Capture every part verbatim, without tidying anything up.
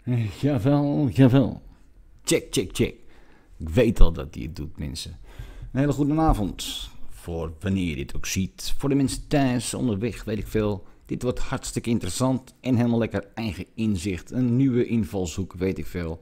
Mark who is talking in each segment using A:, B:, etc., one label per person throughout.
A: Eh, Jawel, jawel. Check, check, check. Ik weet al dat hij het doet, mensen. Een hele goede avond. Voor wanneer je dit ook ziet. Voor de mensen thuis, onderweg, weet ik veel. Dit wordt hartstikke interessant en helemaal lekker eigen inzicht. Een nieuwe invalshoek, weet ik veel.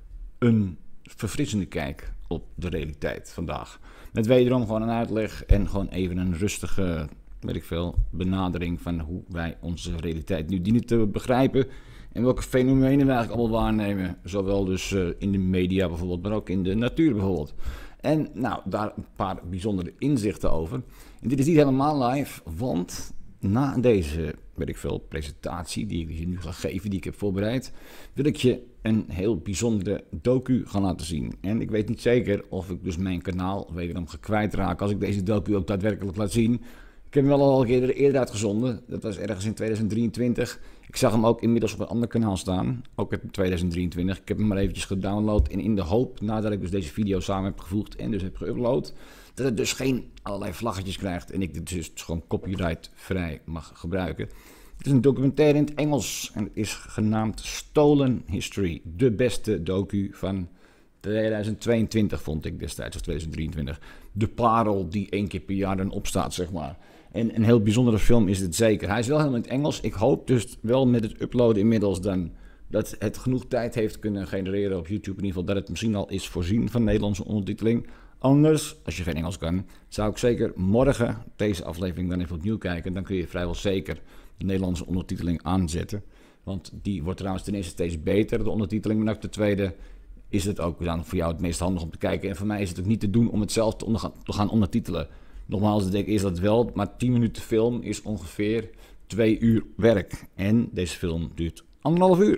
A: Een verfrissende kijk op de realiteit vandaag. Met wederom gewoon een uitleg en gewoon even een rustige, weet ik veel, benadering van hoe wij onze realiteit nu dienen te begrijpen. En welke fenomenen we eigenlijk allemaal waarnemen. Zowel dus uh, in de media bijvoorbeeld, maar ook in de natuur bijvoorbeeld. En nou, daar een paar bijzondere inzichten over. En dit is niet helemaal live, want na deze, weet ik veel, presentatie die ik je nu ga geven, die ik heb voorbereid, wil ik je een heel bijzondere docu gaan laten zien. En ik weet niet zeker of ik dus mijn kanaal wederom ga kwijtraken als ik deze docu ook daadwerkelijk laat zien. Ik heb hem wel al een keer eerder uitgezonden. Dat was ergens in tweeduizend drieëntwintig. Ik zag hem ook inmiddels op een ander kanaal staan. Ook in tweeduizend drieëntwintig. Ik heb hem maar eventjes gedownload. En in de hoop, nadat ik dus deze video samen heb gevoegd en dus heb geüpload, dat het dus geen allerlei vlaggetjes krijgt. En ik dit dus gewoon copyright-vrij mag gebruiken. Het is een documentaire in het Engels. En het is genaamd Stolen History. De beste docu van tweeduizend tweeëntwintig vond ik destijds, of tweeduizend drieëntwintig. De parel die één keer per jaar dan opstaat, zeg maar. En een heel bijzondere film is het zeker. Hij is wel helemaal in het Engels. Ik hoop dus wel met het uploaden inmiddels dan dat het genoeg tijd heeft kunnen genereren op YouTube. In ieder geval dat het misschien al is voorzien van Nederlandse ondertiteling. Anders, als je geen Engels kan, zou ik zeker morgen deze aflevering dan even opnieuw kijken. Dan kun je vrijwel zeker de Nederlandse ondertiteling aanzetten. Want die wordt trouwens ten eerste steeds beter, de ondertiteling. Maar ook ten tweede is het ook dan voor jou het meest handig om te kijken. En voor mij is het ook niet te doen om het zelf te, onder, te gaan ondertitelen. Nogmaals, denk ik is dat wel, maar tien minuten film is ongeveer twee uur werk. En deze film duurt anderhalf uur.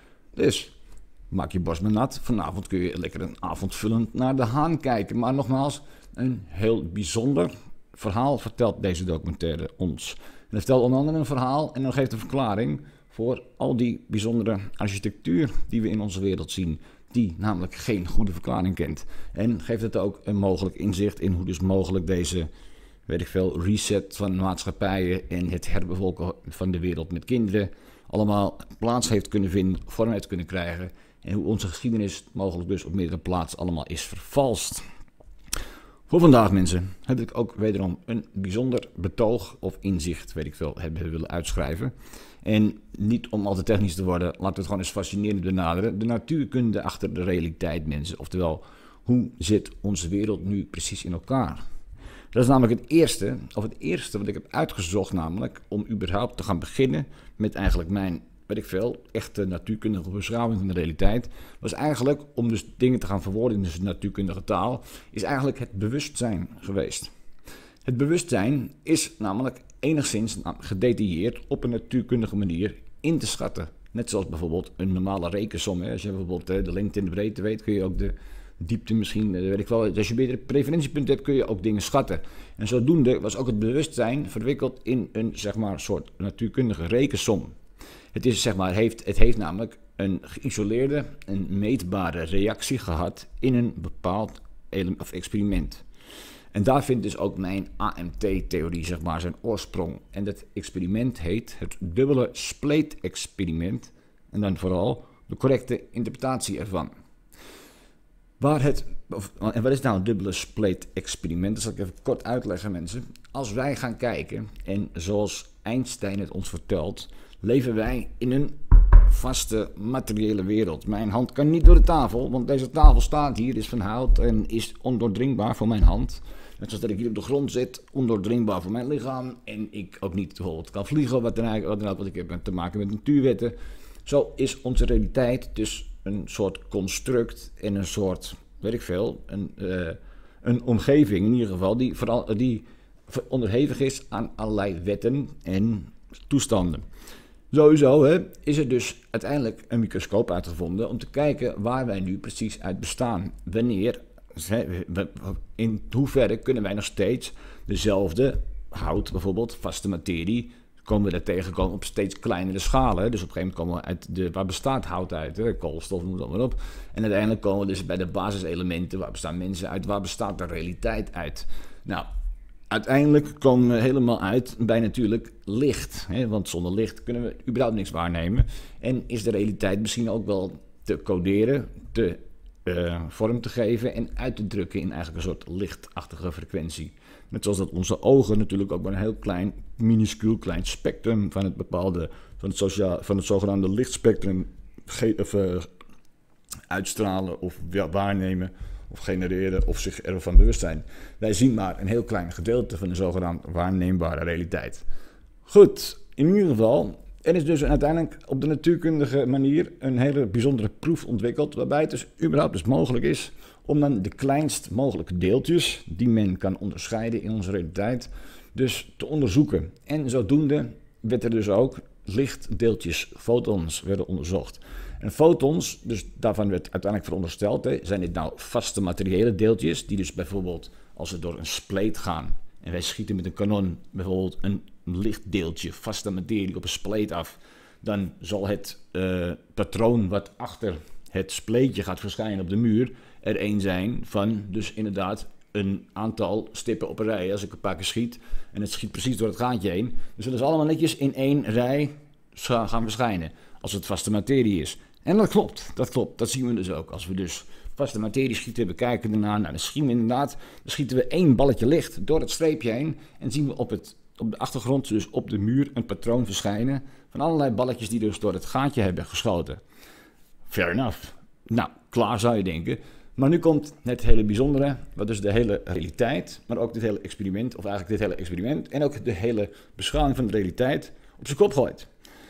A: Dus maak je borst maar nat. Vanavond kun je lekker een avondvullend naar de Haan kijken. Maar nogmaals, een heel bijzonder verhaal vertelt deze documentaire ons. En hij vertelt onder andere een verhaal en dan geeft een verklaring voor al die bijzondere architectuur die we in onze wereld zien. Die namelijk geen goede verklaring kent. En geeft het ook een mogelijk inzicht in hoe dus mogelijk deze, weet ik veel, reset van maatschappijen en het herbevolken van de wereld met kinderen allemaal plaats heeft kunnen vinden, vorm heeft kunnen krijgen. En hoe onze geschiedenis mogelijk dus op meerdere plaatsen allemaal is vervalst. Voor vandaag, mensen, heb ik ook wederom een bijzonder betoog of inzicht, weet ik veel, hebben willen uitschrijven. En niet om al te technisch te worden, laten we het gewoon eens fascinerend benaderen. De natuurkunde achter de realiteit, mensen. Oftewel, hoe zit onze wereld nu precies in elkaar? Dat is namelijk het eerste, of het eerste wat ik heb uitgezocht namelijk, om überhaupt te gaan beginnen met eigenlijk mijn, weet ik veel, echte natuurkundige beschouwing van de realiteit. Was eigenlijk, om dus dingen te gaan verwoorden in de natuurkundige taal, is eigenlijk het bewustzijn geweest. Het bewustzijn is namelijk enigszins gedetailleerd op een natuurkundige manier in te schatten. Net zoals bijvoorbeeld een normale rekensom. Hè. Als je bijvoorbeeld de lengte en de breedte weet, kun je ook de diepte misschien, weet ik wel. Als je betere preferentiepunten hebt, kun je ook dingen schatten. En zodoende was ook het bewustzijn verwikkeld in een, zeg maar, soort natuurkundige rekensom. Het, is, zeg maar, heeft, het heeft namelijk een geïsoleerde, een meetbare reactie gehad in een bepaald element, of experiment. En daar vindt dus ook mijn A M T-theorie, zeg maar, zijn oorsprong. En dat experiment heet het dubbele spleet-experiment. En dan vooral de correcte interpretatie ervan. Waar het, of, en wat is nou een dubbele spleet-experiment? Dat zal ik even kort uitleggen, mensen. Als wij gaan kijken, en zoals Einstein het ons vertelt, leven wij in een vaste materiële wereld. Mijn hand kan niet door de tafel, want deze tafel staat hier, is van hout en is ondoordringbaar voor mijn hand. Net zoals dat ik hier op de grond zit, ondoordringbaar voor mijn lichaam. En ik ook niet bijvoorbeeld kan vliegen, wat dan ook, wat ik heb te maken met natuurwetten. Zo is onze realiteit dus een soort construct en een soort, weet ik veel, een, uh, een omgeving in ieder geval, die, vooral, die onderhevig is aan allerlei wetten en toestanden. Sowieso hè, is er dus uiteindelijk een microscoop uitgevonden om te kijken waar wij nu precies uit bestaan. Wanneer, in hoeverre kunnen wij nog steeds dezelfde hout, bijvoorbeeld vaste materie, komen we daar tegenkomen op steeds kleinere schalen. Dus op een gegeven moment komen we uit de, waar bestaat hout uit, hè? Koolstof, noem het maar op. En uiteindelijk komen we dus bij de basiselementen, waar bestaan mensen uit, waar bestaat de realiteit uit. Nou, uiteindelijk komen we helemaal uit bij natuurlijk licht. Hè? Want zonder licht kunnen we überhaupt niks waarnemen. En is de realiteit misschien ook wel te coderen, te uh, vorm te geven en uit te drukken in eigenlijk een soort lichtachtige frequentie. Net zoals dat onze ogen natuurlijk ook maar een heel klein, minuscuul klein spectrum van het bepaalde, van het, sociaal, van het zogenaamde lichtspectrum ge- of, uh, uitstralen of waarnemen of genereren of zich ervan bewust zijn. Wij zien maar een heel klein gedeelte van de zogenaamd waarneembare realiteit. Goed, in ieder geval, er is dus uiteindelijk op de natuurkundige manier een hele bijzondere proef ontwikkeld, waarbij het dus überhaupt dus mogelijk is om dan de kleinst mogelijke deeltjes, die men kan onderscheiden in onze realiteit, dus te onderzoeken. En zodoende werd er dus ook lichtdeeltjes, fotons, werden onderzocht. En fotons, dus daarvan werd uiteindelijk verondersteld, hè, zijn dit nou vaste materiële deeltjes, die dus bijvoorbeeld als ze door een spleet gaan en wij schieten met een kanon bijvoorbeeld een lichtdeeltje, vaste materie op een spleet af, dan zal het uh, patroon wat achter het spleetje gaat verschijnen op de muur er een zijn van dus inderdaad een aantal stippen op een rij. Als ik een paar keer schiet en het schiet precies door het gaatje heen, dan zullen ze allemaal netjes in één rij gaan verschijnen als het vaste materie is. En dat klopt, dat klopt, dat zien we dus ook. Als we dus vaste materie schieten, we kijken ernaar, nou, dan schieten we inderdaad, dan schieten we één balletje licht door het streepje heen en zien we op, het, op de achtergrond, dus op de muur, een patroon verschijnen van allerlei balletjes die dus door het gaatje hebben geschoten. Fair enough. Nou, klaar zou je denken. Maar nu komt het hele bijzondere, wat dus de hele realiteit, maar ook dit hele experiment, of eigenlijk dit hele experiment en ook de hele beschouwing van de realiteit op zijn kop gooit.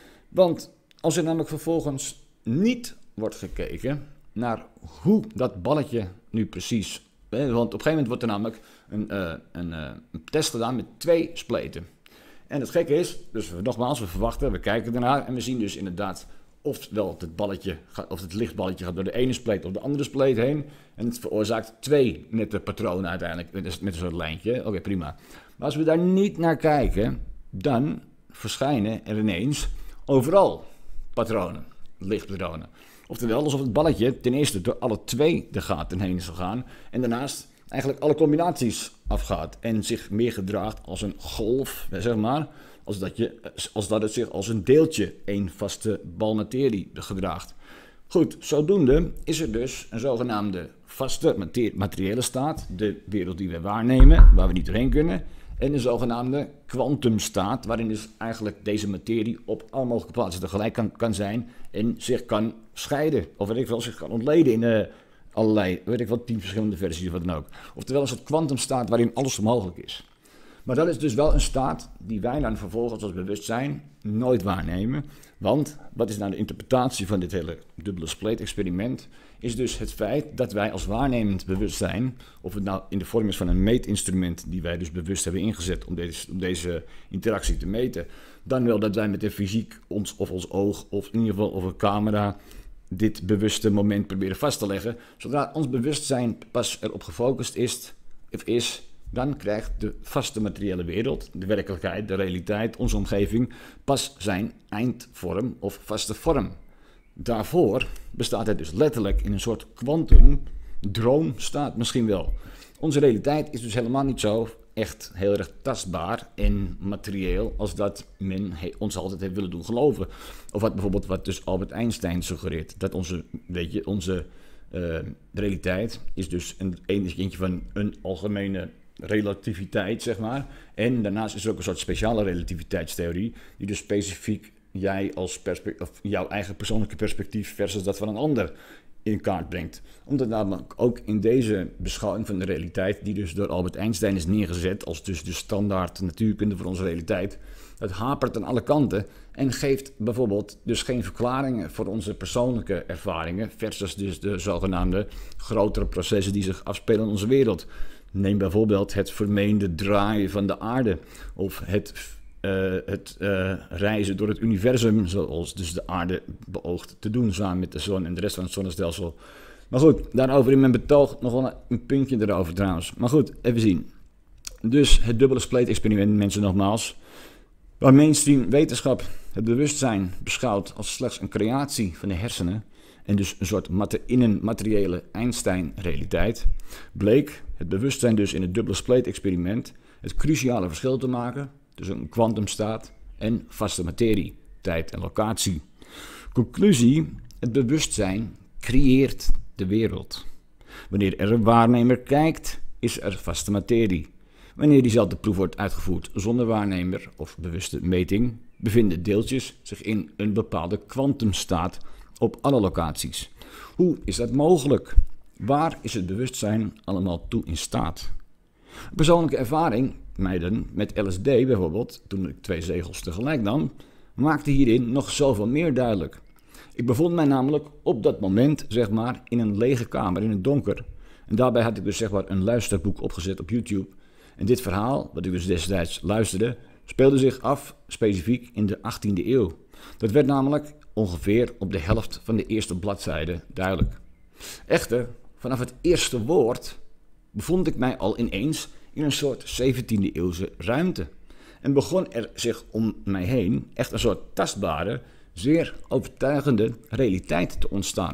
A: Want als er namelijk vervolgens niet wordt gekeken naar hoe dat balletje nu precies, want op een gegeven moment wordt er namelijk een, uh, een, uh, een test gedaan met twee spleten. En het gekke is, dus nogmaals, we verwachten, we kijken ernaar en we zien dus inderdaad ofwel het balletje, of het lichtballetje gaat door de ene spleet of de andere spleet heen. En het veroorzaakt twee nette patronen uiteindelijk, met een soort lijntje. Oké, okay, prima. Maar als we daar niet naar kijken, dan verschijnen er ineens overal patronen, lichtpatronen. Oftewel, alsof het balletje ten eerste door alle twee de gaten heen is gegaan en daarnaast eigenlijk alle combinaties afgaat en zich meer gedraagt als een golf, zeg maar, als dat, je, als dat het zich als een deeltje, één vaste bal materie gedraagt. Goed, zodoende is er dus een zogenaamde vaste materie, materiële staat, de wereld die we waarnemen, waar we niet doorheen kunnen, en een zogenaamde kwantumstaat, waarin dus eigenlijk deze materie op alle mogelijke plaatsen tegelijk kan, kan zijn en zich kan scheiden, of weet ik wel, zich kan ontleden in uh, allerlei, weet ik wel, tien verschillende versies of wat dan ook. Oftewel een soort kwantumstaat waarin alles mogelijk is. Maar dat is dus wel een staat die wij dan vervolgens als bewustzijn nooit waarnemen. Want, wat is nou de interpretatie van dit hele dubbele spleet-experiment? Is dus het feit dat wij als waarnemend bewustzijn, of het nou in de vorm is van een meetinstrument die wij dus bewust hebben ingezet om deze, om deze interactie te meten, dan wel dat wij met de fysiek ons of ons oog of in ieder geval of een camera dit bewuste moment proberen vast te leggen. Zodra ons bewustzijn pas erop gefocust is, of is dan krijgt de vaste materiële wereld, de werkelijkheid, de realiteit, onze omgeving, pas zijn eindvorm of vaste vorm. Daarvoor bestaat het dus letterlijk in een soort kwantum droomstaat misschien wel. Onze realiteit is dus helemaal niet zo echt heel erg tastbaar en materieel als dat men ons altijd heeft willen doen geloven. Of wat bijvoorbeeld wat dus Albert Einstein suggereert, dat onze, weet je, onze uh, realiteit is dus een eentje van een algemene relativiteit, zeg maar. En daarnaast is er ook een soort speciale relativiteitstheorie, die dus specifiek jij als perspectief, of jouw eigen persoonlijke perspectief versus dat van een ander in kaart brengt. Omdat namelijk ook in deze beschouwing van de realiteit, die dus door Albert Einstein is neergezet als dus de standaard natuurkunde voor onze realiteit, het hapert aan alle kanten en geeft bijvoorbeeld dus geen verklaringen voor onze persoonlijke ervaringen versus dus de zogenaamde grotere processen die zich afspelen in onze wereld. Neem bijvoorbeeld het vermeende draaien van de aarde of het, uh, het uh, reizen door het universum, zoals dus de aarde beoogt te doen samen met de zon en de rest van het zonnestelsel. Maar goed, daarover in mijn betoog nog wel een puntje erover trouwens. Maar goed, even zien. Dus het dubbele spleet-experiment, mensen nogmaals, waar mainstream wetenschap het bewustzijn beschouwt als slechts een creatie van de hersenen en dus een soort mater- in een materiële Einstein-realiteit, bleek het bewustzijn dus in het dubbele spleet-experiment het cruciale verschil te maken tussen een kwantumstaat en vaste materie, tijd en locatie. Conclusie, het bewustzijn creëert de wereld. Wanneer er een waarnemer kijkt, is er vaste materie. Wanneer diezelfde proef wordt uitgevoerd zonder waarnemer of bewuste meting, bevinden deeltjes zich in een bepaalde kwantumstaat op alle locaties. Hoe is dat mogelijk? Waar is het bewustzijn allemaal toe in staat? Een persoonlijke ervaring, meiden, met L S D bijvoorbeeld, toen ik twee zegels tegelijk nam, maakte hierin nog zoveel meer duidelijk. Ik bevond mij namelijk op dat moment, zeg maar, in een lege kamer in het donker. En daarbij had ik dus zeg maar een luisterboek opgezet op YouTube. En dit verhaal, wat ik dus destijds luisterde, speelde zich af specifiek in de achttiende eeuw. Dat werd namelijk ongeveer op de helft van de eerste bladzijde duidelijk. Echter, vanaf het eerste woord bevond ik mij al ineens in een soort zeventiende eeuwse ruimte. En begon er zich om mij heen echt een soort tastbare, zeer overtuigende realiteit te ontstaan.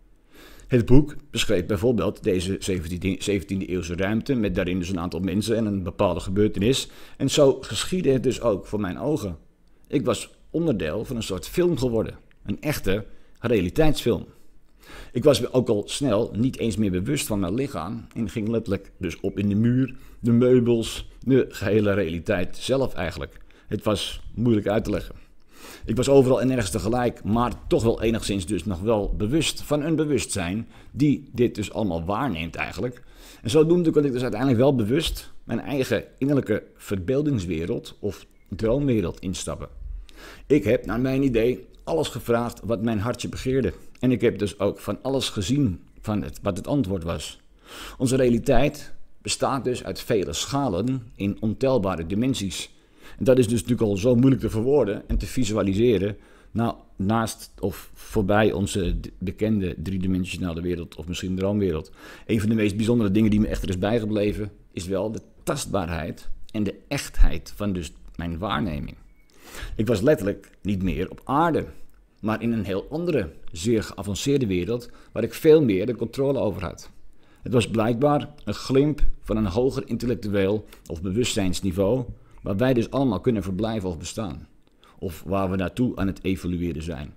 A: Het boek beschreef bijvoorbeeld deze zeventiende eeuwse ruimte met daarin dus een aantal mensen en een bepaalde gebeurtenis. En zo geschiedde het dus ook voor mijn ogen. Ik was onderdeel van een soort film geworden, een echte realiteitsfilm. Ik was me ook al snel niet eens meer bewust van mijn lichaam en ging letterlijk dus op in de muur, de meubels, de gehele realiteit zelf eigenlijk. Het was moeilijk uit te leggen. Ik was overal en nergens tegelijk, maar toch wel enigszins dus nog wel bewust van een bewustzijn die dit dus allemaal waarneemt eigenlijk. En zodoende kon ik dus uiteindelijk wel bewust mijn eigen innerlijke verbeeldingswereld of droomwereld instappen. Ik heb naar mijn idee alles gevraagd wat mijn hartje begeerde. En ik heb dus ook van alles gezien van het, wat het antwoord was. Onze realiteit bestaat dus uit vele schalen in ontelbare dimensies. En dat is dus natuurlijk al zo moeilijk te verwoorden en te visualiseren, nou, naast of voorbij onze bekende driedimensionale wereld of misschien droomwereld. Een van de meest bijzondere dingen die me echter is bijgebleven is wel de tastbaarheid en de echtheid van dus mijn waarneming. Ik was letterlijk niet meer op aarde, maar in een heel andere, zeer geavanceerde wereld waar ik veel meer de controle over had. Het was blijkbaar een glimp van een hoger intellectueel of bewustzijnsniveau, waar wij dus allemaal kunnen verblijven of bestaan. Of waar we naartoe aan het evolueren zijn.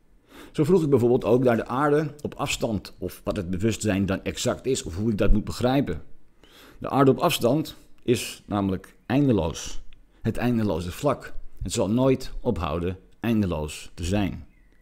A: Zo vroeg ik bijvoorbeeld ook naar de aarde op afstand, of wat het bewustzijn dan exact is, of hoe ik dat moet begrijpen. De aarde op afstand is namelijk eindeloos. Het eindeloze vlak. Het zal nooit ophouden eindeloos te zijn.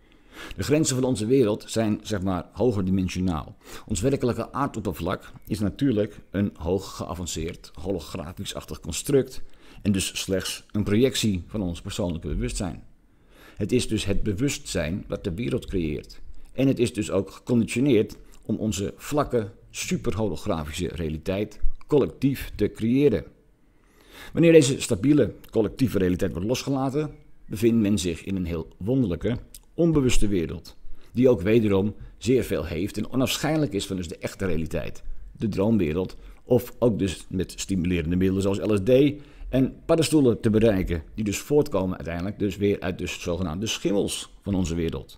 A: De grenzen van onze wereld zijn, zeg maar, hogerdimensionaal. Ons werkelijke aardoppervlak is natuurlijk een hoog geavanceerd, holografisch-achtig construct en dus slechts een projectie van ons persoonlijke bewustzijn. Het is dus het bewustzijn dat de wereld creëert. En het is dus ook geconditioneerd om onze vlakke, superholografische realiteit collectief te creëren. Wanneer deze stabiele, collectieve realiteit wordt losgelaten, bevindt men zich in een heel wonderlijke, onbewuste wereld, die ook wederom zeer veel heeft en onafscheidelijk is van dus de echte realiteit, de droomwereld, of ook dus met stimulerende middelen zoals L S D en paddenstoelen te bereiken, die dus voortkomen uiteindelijk dus weer uit de zogenaamde schimmels van onze wereld.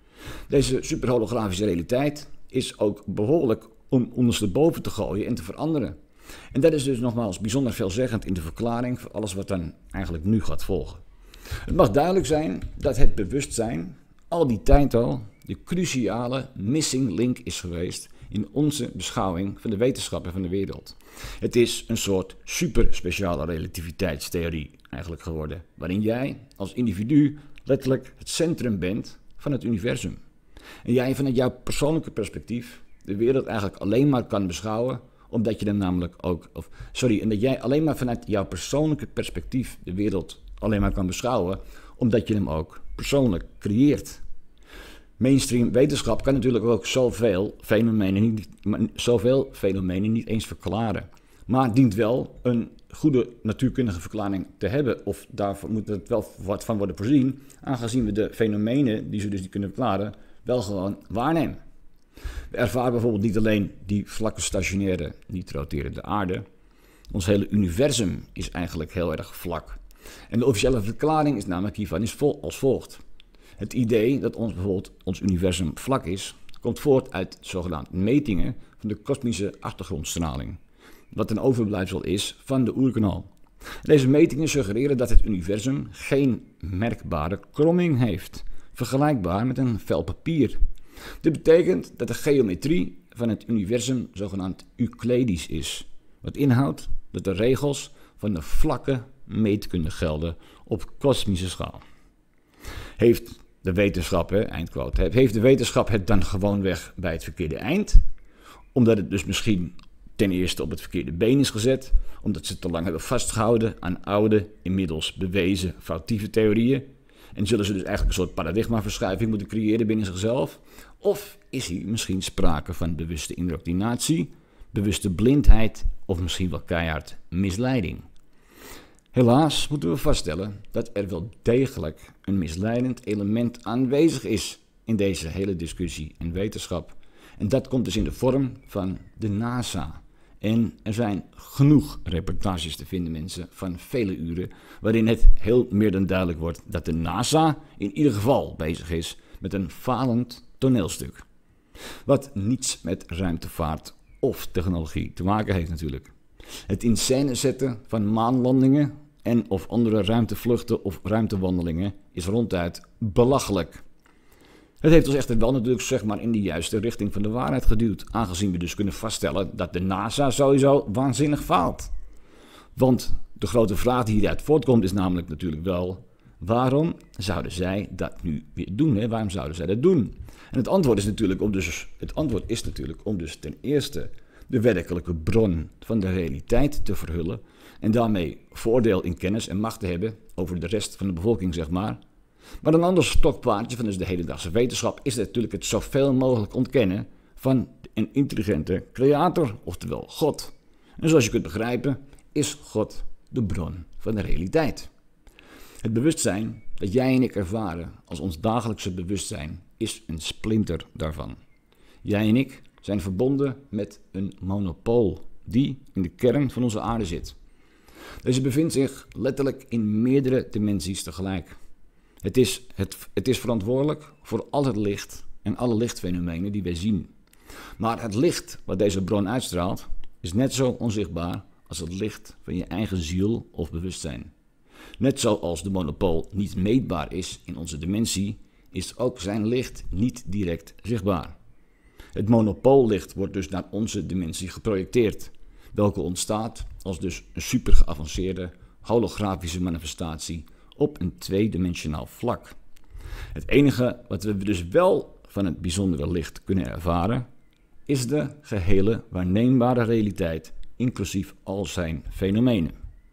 A: Deze superholografische realiteit is ook behoorlijk om ondersteboven te gooien en te veranderen. En dat is dus nogmaals bijzonder veelzeggend in de verklaring voor alles wat dan eigenlijk nu gaat volgen. Het mag duidelijk zijn dat het bewustzijn al die tijd al de cruciale missing link is geweest in onze beschouwing van de wetenschap en van de wereld. Het is een soort super speciale relativiteitstheorie eigenlijk geworden, waarin jij als individu letterlijk het centrum bent van het universum. En jij vanuit jouw persoonlijke perspectief de wereld eigenlijk alleen maar kan beschouwen, omdat je dan namelijk ook, of sorry, en dat jij alleen maar vanuit jouw persoonlijke perspectief de wereld alleen maar kan beschouwen, omdat je hem ook persoonlijk creëert. Mainstream wetenschap kan natuurlijk ook zoveel fenomenen niet, zoveel fenomenen niet eens verklaren. Maar dient wel een goede natuurkundige verklaring te hebben, of daarvoor moet er wel wat van worden voorzien, aangezien we de fenomenen die ze dus niet kunnen verklaren, wel gewoon waarnemen. We ervaren bijvoorbeeld niet alleen die vlakke stationaire, niet roterende aarde. Ons hele universum is eigenlijk heel erg vlak. En de officiële verklaring is namelijk hiervan is vol als volgt. Het idee dat ons bijvoorbeeld ons universum vlak is, komt voort uit zogenaamde metingen van de kosmische achtergrondstraling. Wat een overblijfsel is van de oerknal. Deze metingen suggereren dat het universum geen merkbare kromming heeft, vergelijkbaar met een vel papier. Dit betekent dat de geometrie van het universum zogenaamd Euclidisch is, wat inhoudt dat de regels van de vlakke meetkunde gelden op kosmische schaal. Heeft de wetenschap, hè, eindquote, heeft de wetenschap het dan gewoonweg bij het verkeerde eind? Omdat het dus misschien ten eerste op het verkeerde been is gezet, omdat ze te lang hebben vastgehouden aan oude, inmiddels bewezen foutieve theorieën, en zullen ze dus eigenlijk een soort paradigmaverschuiving moeten creëren binnen zichzelf? Of is hier misschien sprake van bewuste indoctrinatie, bewuste blindheid of misschien wel keihard misleiding? Helaas moeten we vaststellen dat er wel degelijk een misleidend element aanwezig is in deze hele discussie en wetenschap. En dat komt dus in de vorm van de NASA. En er zijn genoeg reportages te vinden, mensen, van vele uren, waarin het heel meer dan duidelijk wordt dat de NASA in ieder geval bezig is met een falend toneelstuk. Wat niets met ruimtevaart of technologie te maken heeft natuurlijk. Het in scène zetten van maanlandingen en of andere ruimtevluchten of ruimtewandelingen is ronduit belachelijk. Het heeft ons echter wel natuurlijk zeg maar in de juiste richting van de waarheid geduwd, aangezien we dus kunnen vaststellen dat de NASA sowieso waanzinnig faalt. Want de grote vraag die hieruit voortkomt is namelijk natuurlijk wel, waarom zouden zij dat nu weer doen? Hè? Waarom zouden zij dat doen? En het antwoord is natuurlijk om dus, het antwoord is natuurlijk om dus ten eerste de werkelijke bron van de realiteit te verhullen en daarmee voordeel in kennis en macht te hebben over de rest van de bevolking, zeg maar. Maar een ander stokpaardje van dus de hedendaagse wetenschap is natuurlijk het zoveel mogelijk ontkennen van een intelligente creator, oftewel God. En zoals je kunt begrijpen, is God de bron van de realiteit. Het bewustzijn dat jij en ik ervaren als ons dagelijkse bewustzijn is een splinter daarvan. Jij en ik zijn verbonden met een monopool die in de kern van onze aarde zit. Deze bevindt zich letterlijk in meerdere dimensies tegelijk. Het is, het, het is verantwoordelijk voor al het licht en alle lichtfenomenen die wij zien. Maar het licht wat deze bron uitstraalt is net zo onzichtbaar als het licht van je eigen ziel of bewustzijn. Net zoals de monopool niet meetbaar is in onze dimensie, is ook zijn licht niet direct zichtbaar. Het monopoollicht wordt dus naar onze dimensie geprojecteerd, welke ontstaat als dus een super geavanceerde holografische manifestatie op een tweedimensionaal vlak. Het enige wat we dus wel van het bijzondere licht kunnen ervaren, is de gehele waarneembare realiteit, inclusief al zijn fenomenen.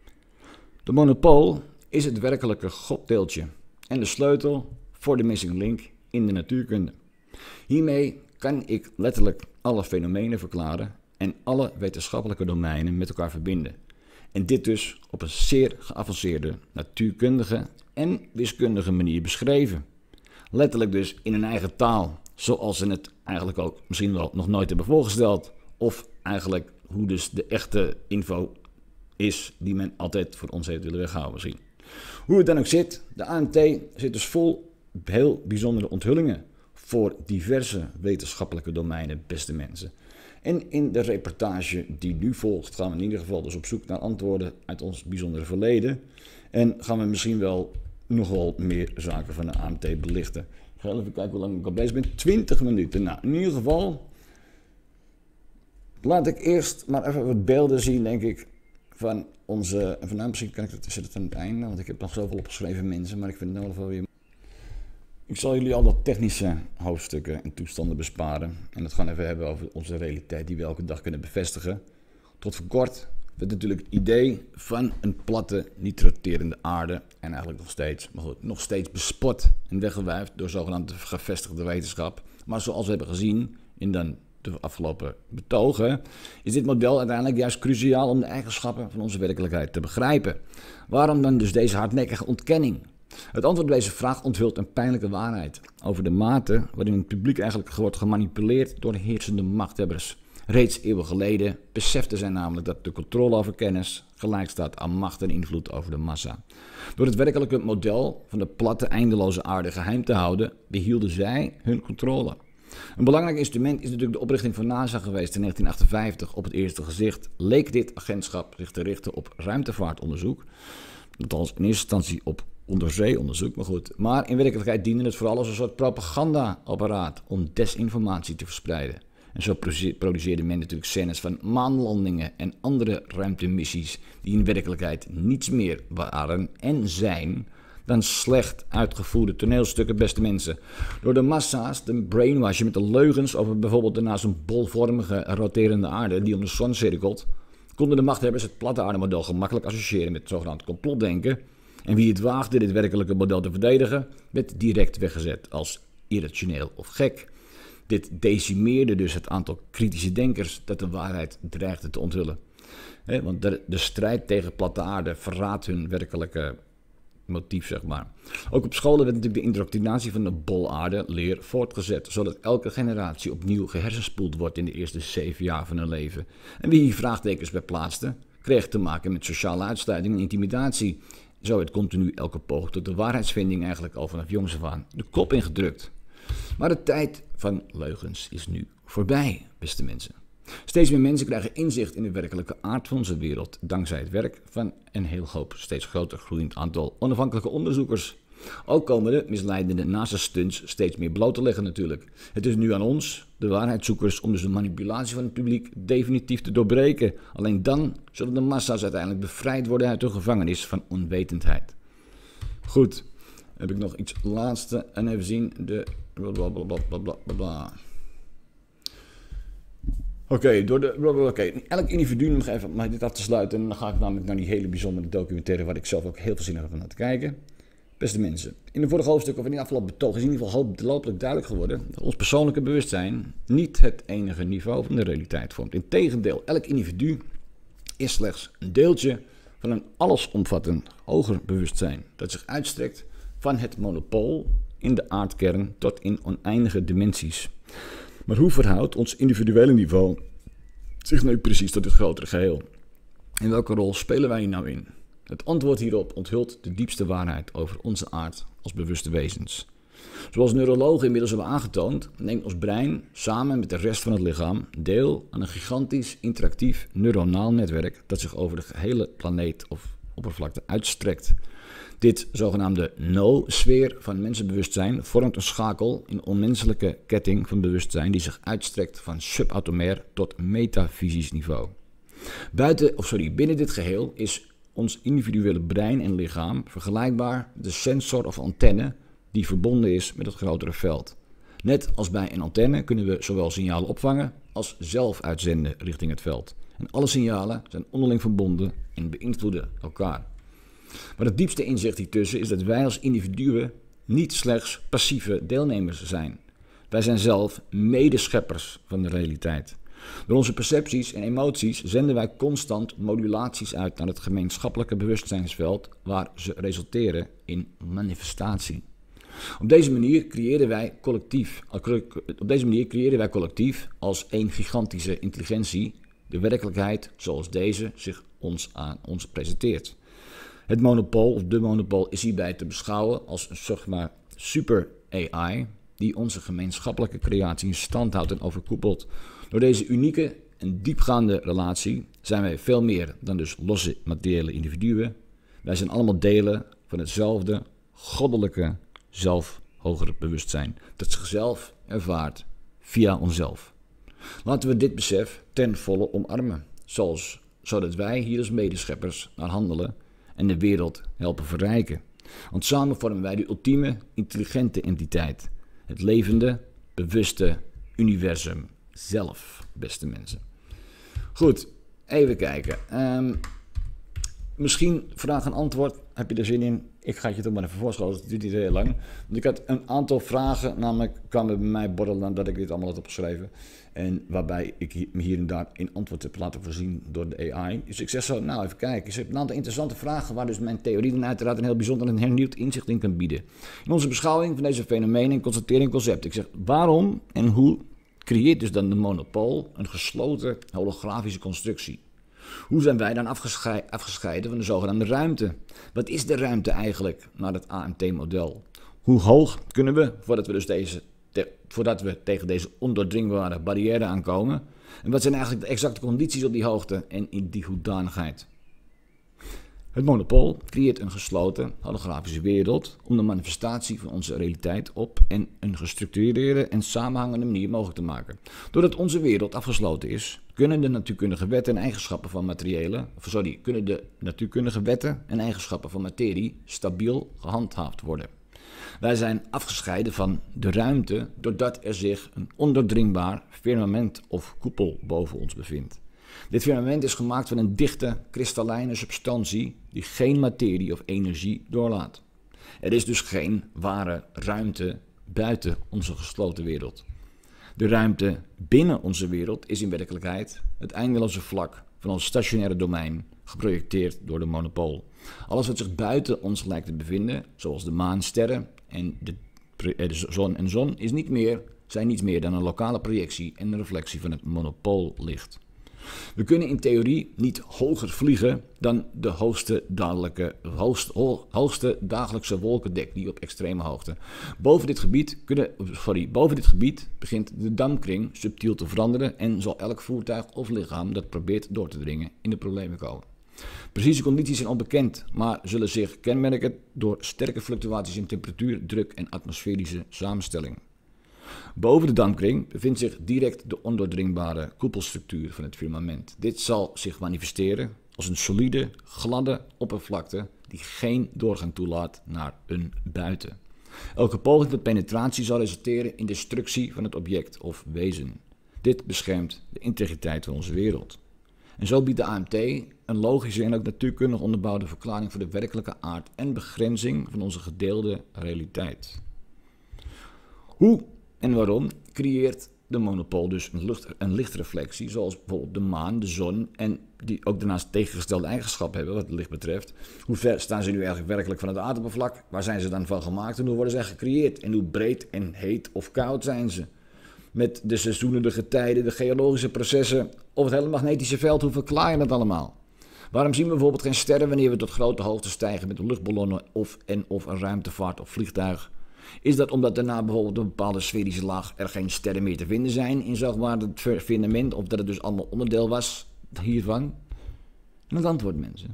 A: De monopool is het werkelijke goddeeltje en de sleutel voor de missing link in de natuurkunde. Hiermee kan ik letterlijk alle fenomenen verklaren en alle wetenschappelijke domeinen met elkaar verbinden. En dit dus op een zeer geavanceerde natuurkundige en wiskundige manier beschreven. Letterlijk dus in een eigen taal, zoals ze het eigenlijk ook misschien wel nog nooit hebben voorgesteld. Of eigenlijk hoe dus de echte info is die men altijd voor ons heeft willen weghouden misschien. Hoe het dan ook zit, de A M T zit dus vol heel bijzondere onthullingen voor diverse wetenschappelijke domeinen, beste mensen. En in de reportage die nu volgt gaan we in ieder geval dus op zoek naar antwoorden uit ons bijzondere verleden. En gaan we misschien wel nog wel meer zaken van de A M T belichten. Ik ga even kijken hoe lang ik al bezig ben. twintig minuten. Nou, in ieder geval laat ik eerst maar even wat beelden zien, denk ik, van onze... En vandaag misschien kan ik het, zit het aan het einde, want ik heb nog zoveel opgeschreven mensen, maar ik vind het nou wel weer... Ik zal jullie al dat technische hoofdstukken en toestanden besparen. En het gaan even hebben over onze realiteit die we elke dag kunnen bevestigen. Tot voor kort werd natuurlijk het idee van een platte, niet roterende aarde. En eigenlijk nog steeds, maar goed, nog steeds bespot en weggewuifd door zogenaamde gevestigde wetenschap. Maar zoals we hebben gezien in dan de afgelopen betogen, is dit model uiteindelijk juist cruciaal om de eigenschappen van onze werkelijkheid te begrijpen. Waarom dan dus deze hardnekkige ontkenning? Het antwoord op deze vraag onthult een pijnlijke waarheid over de mate waarin het publiek eigenlijk wordt gemanipuleerd door de heersende machthebbers. Reeds eeuwen geleden beseften zij namelijk dat de controle over kennis gelijk staat aan macht en invloed over de massa. Door het werkelijke model van de platte, eindeloze aarde geheim te houden, behielden zij hun controle. Een belangrijk instrument is natuurlijk de oprichting van NASA geweest in negentien achtenvijftig. Op het eerste gezicht leek dit agentschap zich te richten op ruimtevaartonderzoek. Althans in eerste instantie op onderzeeonderzoek, maar goed. Maar in werkelijkheid diende het vooral als een soort propaganda-apparaat om desinformatie te verspreiden. En zo produceerde men natuurlijk scènes van maanlandingen en andere ruimtemissies die in werkelijkheid niets meer waren en zijn dan slecht uitgevoerde toneelstukken, beste mensen. Door de massa's te brainwashen met de leugens over bijvoorbeeld de naast een bolvormige roterende aarde die om de zon cirkelt, konden de machthebbers het platte aardemodel gemakkelijk associëren met het zogenaamd complotdenken. En wie het waagde dit werkelijke model te verdedigen, werd direct weggezet als irrationeel of gek. Dit decimeerde dus het aantal kritische denkers dat de waarheid dreigde te onthullen. He, want de, de strijd tegen platte aarde verraadt hun werkelijke motief, zeg maar. Ook op scholen werd natuurlijk de indoctrinatie van de bolaarde leer voortgezet, zodat elke generatie opnieuw gehersenspoeld wordt in de eerste zeven jaar van hun leven. En wie hier vraagtekens bij plaatste, kreeg te maken met sociale uitsluiting en intimidatie. Zo werd continu elke poging tot de waarheidsvinding eigenlijk al vanaf jongs af aan de kop ingedrukt. Maar de tijd van leugens is nu voorbij, beste mensen. Steeds meer mensen krijgen inzicht in de werkelijke aard van onze wereld dankzij het werk van een heel hoop steeds groter groeiend aantal onafhankelijke onderzoekers. Ook komen de misleidende NASA-stunts steeds meer bloot te leggen natuurlijk. Het is nu aan ons, de waarheidszoekers, om dus de manipulatie van het publiek definitief te doorbreken. Alleen dan zullen de massa's uiteindelijk bevrijd worden uit de gevangenis van onwetendheid. Goed, heb ik nog iets laatste en even zien de blablabla. Oké, okay, door de. Oké, okay. Elk individu, nog even om dit af te sluiten. En dan ga ik namelijk naar die hele bijzondere documentaire waar ik zelf ook heel veel zin heb om naar te kijken. Beste mensen, in de vorige hoofdstuk of in die afgelopen betoog is in ieder geval hopelijk duidelijk geworden dat ons persoonlijke bewustzijn niet het enige niveau van de realiteit vormt. Integendeel, elk individu is slechts een deeltje van een allesomvattend hoger bewustzijn dat zich uitstrekt van het monopool in de aardkern tot in oneindige dimensies. Maar hoe verhoudt ons individuele niveau zich nu precies tot het grotere geheel? En welke rol spelen wij hier nou in? Het antwoord hierop onthult de diepste waarheid over onze aard als bewuste wezens. Zoals neurologen inmiddels hebben aangetoond, neemt ons brein samen met de rest van het lichaam deel aan een gigantisch interactief neuronaal netwerk dat zich over de gehele planeet of oppervlakte uitstrekt. Dit zogenaamde no-sfeer van mensenbewustzijn vormt een schakel in onmenselijke ketting van bewustzijn die zich uitstrekt van subatomair tot metafysisch niveau. Buiten, of sorry, binnen dit geheel is ons individuele brein en lichaam vergelijkbaar met de sensor of antenne die verbonden is met het grotere veld. Net als bij een antenne kunnen we zowel signalen opvangen als zelf uitzenden richting het veld. En alle signalen zijn onderling verbonden en beïnvloeden elkaar. Maar het diepste inzicht hiertussen is dat wij als individuen niet slechts passieve deelnemers zijn. Wij zijn zelf medescheppers van de realiteit. Door onze percepties en emoties zenden wij constant modulaties uit naar het gemeenschappelijke bewustzijnsveld waar ze resulteren in manifestatie. Op deze manier creëren wij collectief, op deze manier creëren wij collectief als één gigantische intelligentie de werkelijkheid zoals deze zich ons aan ons presenteert. Het monopool of de monopool is hierbij te beschouwen als een zeg maar super A I die onze gemeenschappelijke creatie in stand houdt en overkoepelt. Door deze unieke en diepgaande relatie zijn wij veel meer dan dus losse materiële individuen. Wij zijn allemaal delen van hetzelfde goddelijke zelf hogere bewustzijn dat zichzelf ervaart via onszelf. Laten we dit besef ten volle omarmen, zoals, zodat wij hier als medescheppers naar handelen en de wereld helpen verrijken. Want samen vormen wij de ultieme intelligente entiteit, het levende, bewuste universum zelf, beste mensen. Goed, even kijken. Um, misschien vraag en antwoord, heb je er zin in? Ik ga het je toch maar even voorschotelen, het duurt niet heel lang. Want ik had een aantal vragen, namelijk kwamen bij mij borrelen dat ik dit allemaal had opgeschreven. En waarbij ik me hier en daar in antwoord heb laten voorzien door de A I. Dus ik zeg zo, nou even kijken. Ik heb een aantal interessante vragen waar dus mijn theorie dan uiteraard een heel bijzonder en hernieuwd inzicht in kan bieden. In onze beschouwing van deze fenomenen en constatering concept. Ik zeg, waarom en hoe creëert dus dan de monopool een gesloten holografische constructie? Hoe zijn wij dan afgeschei- afgescheiden van de zogenaamde ruimte? Wat is de ruimte eigenlijk naar het A M T-model? Hoe hoog kunnen we, voordat we dus deze te, voordat we tegen deze ondoordringbare barrière aankomen? En wat zijn eigenlijk de exacte condities op die hoogte en in die hoedanigheid? Het monopool creëert een gesloten holografische wereld om de manifestatie van onze realiteit op en een gestructureerde en samenhangende manier mogelijk te maken. Doordat onze wereld afgesloten is, kunnen de natuurkundige wetten en eigenschappen van materiële, sorry, kunnen de natuurkundige wetten en eigenschappen van materie stabiel gehandhaafd worden. Wij zijn afgescheiden van de ruimte doordat er zich een ondoordringbaar firmament of koepel boven ons bevindt. Dit firmament is gemaakt van een dichte, kristallijne substantie die geen materie of energie doorlaat. Er is dus geen ware ruimte buiten onze gesloten wereld. De ruimte binnen onze wereld is in werkelijkheid het eindeloze vlak van ons stationaire domein, geprojecteerd door de monopool. Alles wat zich buiten ons lijkt te bevinden, zoals de maan, sterren en de, de zon en zon, is niet meer, zijn niets meer dan een lokale projectie en een reflectie van het monopoollicht. We kunnen in theorie niet hoger vliegen dan de hoogste, hoogst, hoogste dagelijkse wolkendek die op extreme hoogte. Boven dit, gebied kunnen, sorry, boven dit gebied begint de dampkring subtiel te veranderen en zal elk voertuig of lichaam dat probeert door te dringen in de problemen komen. Precieze condities zijn onbekend, maar zullen zich kenmerken door sterke fluctuaties in temperatuur, druk en atmosferische samenstelling. Boven de dampkring bevindt zich direct de ondoordringbare koepelstructuur van het firmament. Dit zal zich manifesteren als een solide, gladde oppervlakte die geen doorgang toelaat naar een buiten. Elke poging tot penetratie zal resulteren in destructie van het object of wezen. Dit beschermt de integriteit van onze wereld. En zo biedt de A M T een logische en ook natuurkundig onderbouwde verklaring voor de werkelijke aard en begrenzing van onze gedeelde realiteit. Hoe en waarom creëert de monopool dus een, lucht, een lichtreflectie, zoals bijvoorbeeld de maan, de zon, en die ook daarnaast tegengestelde eigenschappen hebben wat het licht betreft? Hoe ver staan ze nu eigenlijk werkelijk van het aardoppervlak? Waar zijn ze dan van gemaakt en hoe worden ze gecreëerd? En hoe breed en heet of koud zijn ze? Met de seizoenen, de getijden, de geologische processen of het hele magnetische veld, hoe verklaar je dat allemaal? Waarom zien we bijvoorbeeld geen sterren wanneer we tot grote hoogte stijgen met luchtballonnen of en of een ruimtevaart of vliegtuig? Is dat omdat daarna bijvoorbeeld een bepaalde sferische laag er geen sterren meer te vinden zijn in zeg maar het firmament, of dat het dus allemaal onderdeel was hiervan? En het antwoord, mensen.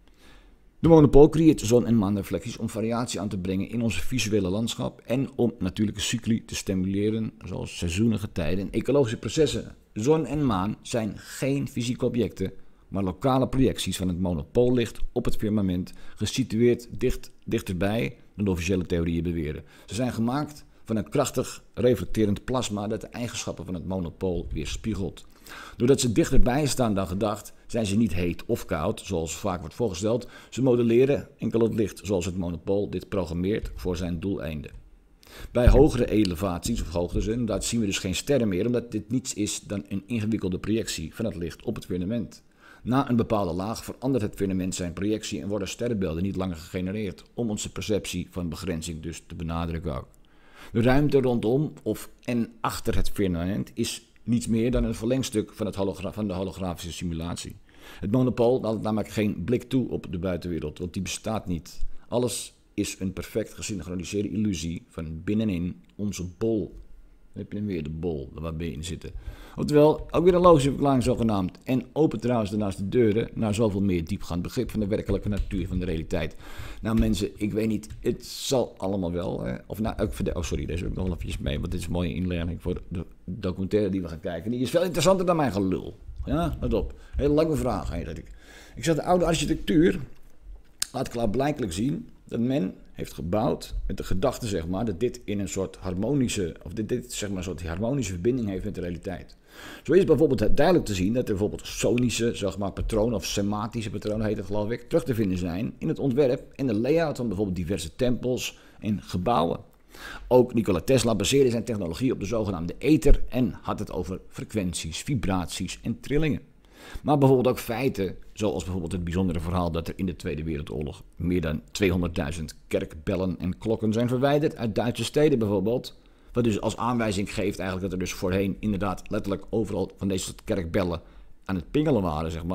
A: De monopool creëert zon- en maanreflecties om variatie aan te brengen in ons visuele landschap en om natuurlijke cycli te stimuleren, zoals seizoenen, getijden en ecologische processen. Zon en maan zijn geen fysieke objecten, maar lokale projecties van het monopoollicht op het firmament, gesitueerd dicht, dichterbij dan de officiële theorieën beweren. Ze zijn gemaakt van een krachtig reflecterend plasma dat de eigenschappen van het monopool weerspiegelt. Doordat ze dichterbij staan dan gedacht, zijn ze niet heet of koud, zoals vaak wordt voorgesteld. Ze modelleren enkel het licht zoals het monopool dit programmeert voor zijn doeleinden. Bij hogere elevaties of hoogtes inderdaad zien we dus geen sterren meer, omdat dit niets is dan een ingewikkelde projectie van het licht op het firmament. Na een bepaalde laag verandert het firmament zijn projectie en worden sterrenbeelden niet langer gegenereerd, om onze perceptie van begrenzing dus te benadrukken ook. De ruimte rondom of en achter het firmament is niets meer dan een verlengstuk van, het hologra- van de holografische simulatie. Het monopool laat namelijk geen blik toe op de buitenwereld, want die bestaat niet. Alles is een perfect gesynchroniseerde illusie van binnenin onze bol. Dan heb je hem weer, de bol, waar we in zitten. Oftewel, ook weer een logische verklaring zogenaamd. En open trouwens daarnaast de deuren naar zoveel meer diepgaand begrip van de werkelijke natuur van de realiteit. Nou mensen, ik weet niet, het zal allemaal wel. Hè. Of nou, ook voor de, oh sorry, deze heb ik nog wel eventjes mee, want dit is een mooie inleiding voor de documentaire die we gaan kijken. Die is veel interessanter dan mijn gelul. Ja, let op. Hele lange vraag. Hè, dat ik. ik zeg, de oude architectuur laat klaarblijkelijk zien dat men heeft gebouwd met de gedachte, zeg maar, dat dit in een soort harmonische, of dit, dit zeg maar, een soort harmonische verbinding heeft met de realiteit. Zo is bijvoorbeeld duidelijk te zien dat er bijvoorbeeld sonische, zeg maar, patronen of semantische patronen, heet het geloof ik, terug te vinden zijn in het ontwerp en de layout van bijvoorbeeld diverse tempels en gebouwen. Ook Nikola Tesla baseerde zijn technologie op de zogenaamde ether en had het over frequenties, vibraties en trillingen. Maar bijvoorbeeld ook feiten, zoals bijvoorbeeld het bijzondere verhaal dat er in de Tweede Wereldoorlog meer dan tweehonderdduizend kerkbellen en klokken zijn verwijderd uit Duitse steden bijvoorbeeld. Wat dus als aanwijzing geeft eigenlijk dat er dus voorheen inderdaad letterlijk overal van deze soort kerkbellen aan het pingelen waren, zeg maar.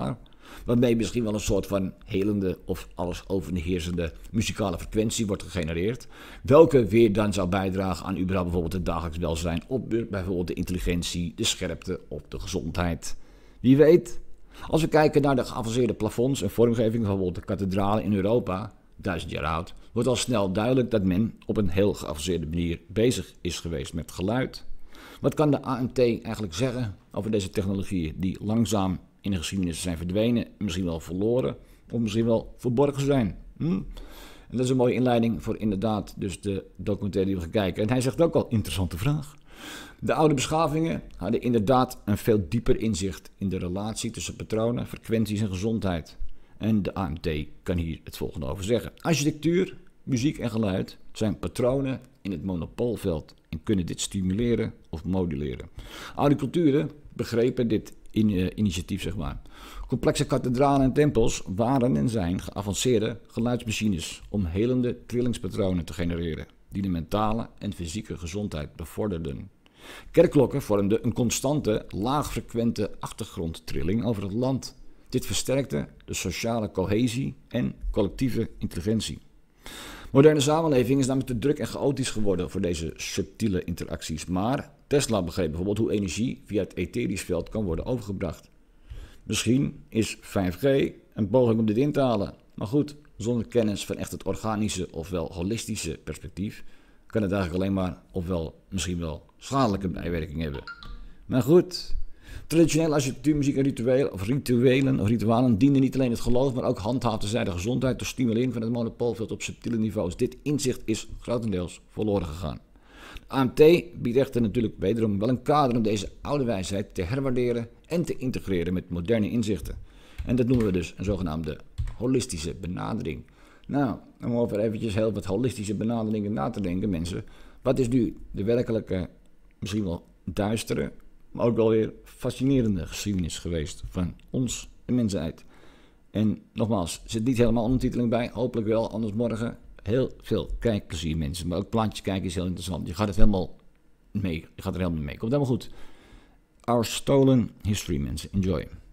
A: Waarmee misschien wel een soort van helende of alles overheersende muzikale frequentie wordt gegenereerd. Welke weer dan zou bijdragen aan überhaupt bijvoorbeeld het dagelijks welzijn, op bijvoorbeeld de intelligentie, de scherpte of de gezondheid. Wie weet. Als we kijken naar de geavanceerde plafonds en vormgeving van bijvoorbeeld de kathedralen in Europa, duizend jaar oud, wordt al snel duidelijk dat men op een heel geavanceerde manier bezig is geweest met geluid. Wat kan de A M T eigenlijk zeggen over deze technologieën die langzaam in de geschiedenis zijn verdwenen, misschien wel verloren of misschien wel verborgen zijn? Hm? En dat is een mooie inleiding voor inderdaad dus de documentaire die we gaan kijken. En hij zegt ook al, interessante vraag. De oude beschavingen hadden inderdaad een veel dieper inzicht in de relatie tussen patronen, frequenties en gezondheid. En de A M T kan hier het volgende over zeggen. Architectuur, muziek en geluid zijn patronen in het monopoolveld en kunnen dit stimuleren of moduleren. Oude culturen begrepen dit in, uh, initiatief, zeg maar. Complexe kathedralen en tempels waren en zijn geavanceerde geluidsmachines om helende trillingspatronen te genereren, die de mentale en fysieke gezondheid bevorderden. Kerkklokken vormden een constante, laagfrequente achtergrondtrilling over het land. Dit versterkte de sociale cohesie en collectieve intelligentie. Moderne samenleving is namelijk te druk en chaotisch geworden voor deze subtiele interacties. Maar Tesla begreep bijvoorbeeld hoe energie via het etherisch veld kan worden overgebracht. Misschien is vijf G een poging om dit in te halen. Maar goed, zonder kennis van echt het organische ofwel holistische perspectief kan het eigenlijk alleen maar ofwel misschien wel schadelijke bijwerking hebben. Maar goed, traditionele architectuur, muziek en rituelen of rituelen of ritualen dienen niet alleen het geloof, maar ook handhaafde zij de gezondheid door stimulering van het monopoolveld op subtiele niveaus. Dit inzicht is grotendeels verloren gegaan. De A M T biedt echter natuurlijk wederom wel een kader om deze oude wijsheid te herwaarderen en te integreren met moderne inzichten. En dat noemen we dus een zogenaamde holistische benadering. Nou, om over eventjes heel wat holistische benaderingen na te denken, mensen. Wat is nu de werkelijke, misschien wel duistere, maar ook wel weer fascinerende geschiedenis geweest van ons, de mensheid? En nogmaals, er zit niet helemaal ondertiteling bij, hopelijk wel, anders morgen heel veel kijkplezier, mensen. Maar ook plaatjes kijken is heel interessant. Je gaat het helemaal mee, je gaat er helemaal mee. Komt helemaal goed. Our Stolen History, mensen. Enjoy.